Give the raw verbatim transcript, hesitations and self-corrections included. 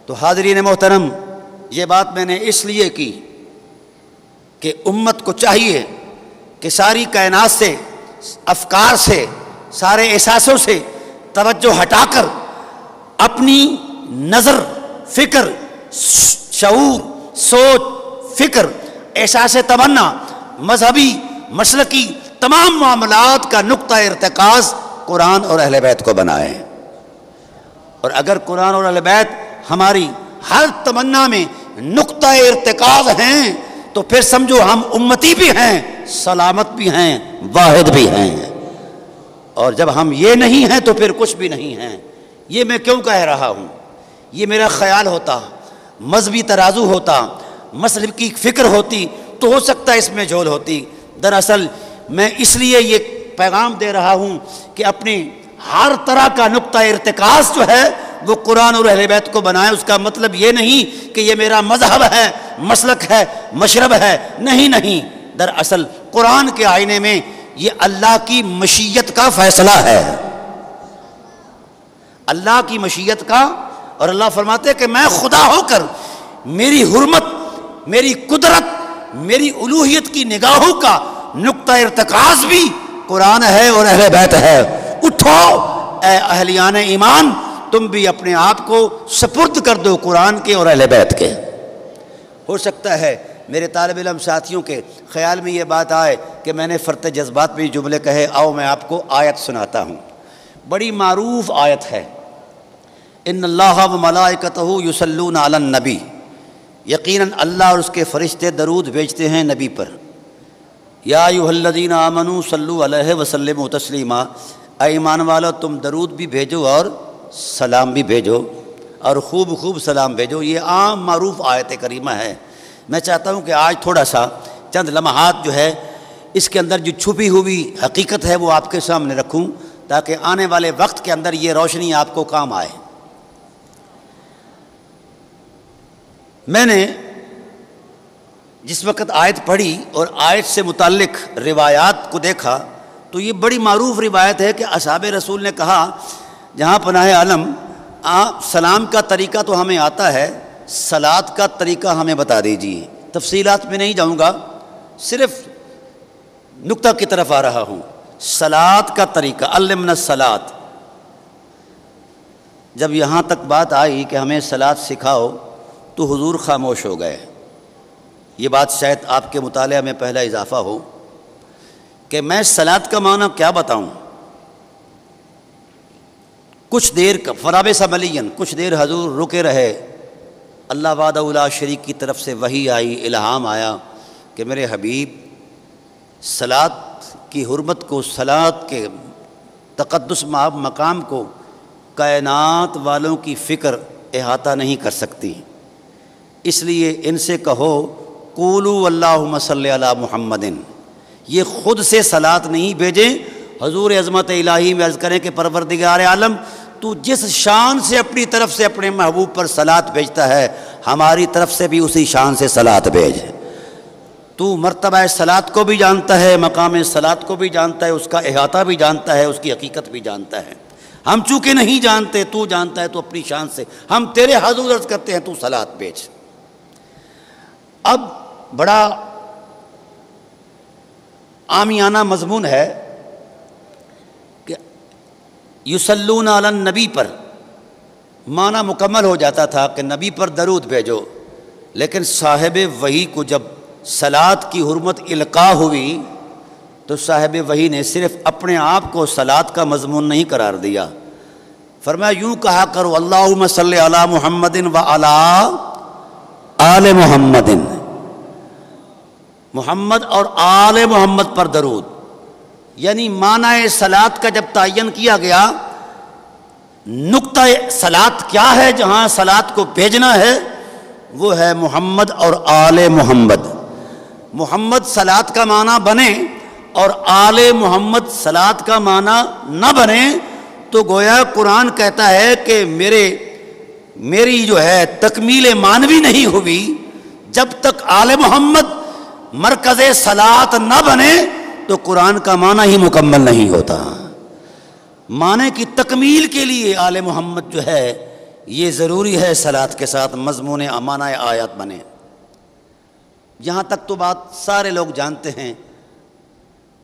تو حاضرین محترم، یہ بات میں نے اس لیے کی کہ امت کو چاہیے کہ ساری کائنات سے، افکار سے، سارے احساسوں سے توجہ ہٹا کر اپنی نظر، فکر، شعور، سوچ، فکر، احساس تمنا، مذہبی، مسلکی تمام معاملات کا نقطہ ارتکاز قرآن اور اہل بیت کو بنائے۔ اور اگر قرآن اور اہل بیت ہماری ہر تمنا میں نقطہ ارتکاز ہیں تو پھر سمجھو ہم امتی بھی ہیں، سلامت بھی ہیں، واحد بھی ہیں۔ اور جب ہم یہ نہیں ہیں تو پھر کچھ بھی نہیں ہیں۔ یہ میں کیوں کہہ رہا ہوں؟ یہ میرا خیال ہوتا، مذہبی ترازو ہوتا، مسلک کی فکر ہوتی تو ہو سکتا ہے اس میں جھول ہوتی۔ دراصل میں اس لیے یہ پیغام دے رہا ہوں کہ اپنی ہر طرح کا نقطہ ارتکاز جو ہے وہ قرآن اور اہل بیت کو بنائے۔ اس کا مطلب یہ نہیں کہ یہ میرا مذہب ہے، مسلک ہے، مشرب ہے، نہیں نہیں۔ دراصل قرآن کے آئینے میں یہ اللہ کی مشیت کا فیصلہ ہے، اللہ کی مشیت کا۔ اور اللہ فرماتے ہیں کہ میں خدا ہو کر میری حرمت، میری قدرت، میری الوہیت کی نگاہوں کا نقطہ ارتکاز بھی قرآن ہے اور اہل بیت ہے۔ اٹھو اے اہلیان ایمان، تم بھی اپنے آپ کو سپرد کر دو قرآن کے اور اہل بیت کے۔ ہو سکتا ہے میرے طالب علم ساتھیوں کے خیال میں یہ بات آئے کہ میں نے فرط جذبات میں جملے کہے، آؤ میں آپ کو آیت سناتا ہوں۔ بڑی معروف آیت ہے، ان اللہ و ملائکتہ یصلون علی النبی، یقیناً اللہ اور اس کے فرشتے درود بھیجتے ہیں نبی پر۔ یا ایھا الذین آمنوا صلوا علیہ وسلموا تسلیما، اے ایمان والو تم درود بھی بھیجو اور سلام بھی بھیجو، اور خوب خوب سلام بھیجو۔ یہ عام معروف آیت کریمہ ہے۔ میں چاہتا ہوں کہ آج تھوڑا سا چند لمحات جو ہے اس کے اندر جو چھپی ہوئی حقیقت ہے وہ آپ کے سامنے رکھوں تاکہ آنے والے وقت کے اندر یہ روشنی آپ کو کام آئے۔ میں نے جس وقت آیت پڑھی اور آیت سے متعلق روایات کو دیکھا تو یہ بڑی معروف روایت ہے کہ اصحاب رسول نے کہا، جہاں پناہ عالم آپ سلام کا طریقہ تو ہمیں آتا ہے، صلات کا طریقہ ہمیں بتا دیجیے۔ تفصیلات میں نہیں جاؤں گا، صرف نقطہ کی طرف آ رہا ہوں۔ صلات کا طریقہ، علمنا الصلاۃ۔ جب یہاں تک بات آئی کہ ہمیں صلات سکھاؤ تو حضور خاموش ہو گئے۔ یہ بات شاید آپ کے مطالعہ میں پہلا اضافہ ہو کہ میں صلات کا معنی کیا بتاؤں۔ کچھ دیر کا فرابس ملین، کچھ دیر حضور رکے رہے۔ اللہ وحدہ لا شریک کی طرف سے وحی آئی، الہام آیا کہ میرے حبیب صلات کی حرمت کو، صلات کے تقدس مقام کو کائنات والوں کی فکر احاطہ نہیں کر سکتی، اس لیے ان سے کہو قولوا اللہم صلی علی محمد۔ یہ خود سے صلات نہیں بھیجیں، حضور عظمت الہی میں عرض کریں کہ پروردگار عالم تو جس شان سے اپنی طرف سے اپنے محبوب پر صلات بھیجتا ہے ہماری طرف سے بھی اسی شان سے صلات بھیج۔ تو مرتبہ صلات کو بھی جانتا ہے، مقام صلات کو بھی جانتا ہے، اس کا احاطہ بھی جانتا ہے، اس کی حقیقت بھی جانتا ہے۔ ہم چونکہ نہیں جانتے، تو جانتا ہے، تو اپنی شان سے ہم تیرے حضور عرض کرتے ہیں تو صلات بھیج۔ اب بڑا عامیانہ مضمون ہے کہ یصلون علی النبی پر معنی مکمل ہو جاتا تھا کہ نبی پر درود بھیجو، لیکن صاحب وحی کو جب صلات کی حرمت القاء ہوئی تو صاحب وحی نے صرف اپنے آپ کو صلات کا مضمون نہیں قرار دیا، فرمایا یوں کہا کرو اللہم صلی علی محمد و علی آل محمد، محمد اور آل محمد پر درود۔ یعنی معنی صلات کا جب تعین کیا گیا، نقطہ صلات کیا ہے جہاں صلات کو بھیجنا ہے، وہ ہے محمد اور آل محمد۔ محمد صلات کا معنی بنے اور آل محمد صلات کا معنی نہ بنے تو گویا قرآن کہتا ہے کہ میرے میری جو ہے تکمیل معنوی نہیں ہوئی جب تک آل محمد مرکز صلات نہ بنے تو قرآن کا معنی ہی مکمل نہیں ہوتا۔ معنی کی تکمیل کے لیے آل محمد جو ہے یہ ضروری ہے صلات کے ساتھ مضمون معنی آیات بنے۔ یہاں تک تو بات سارے لوگ جانتے ہیں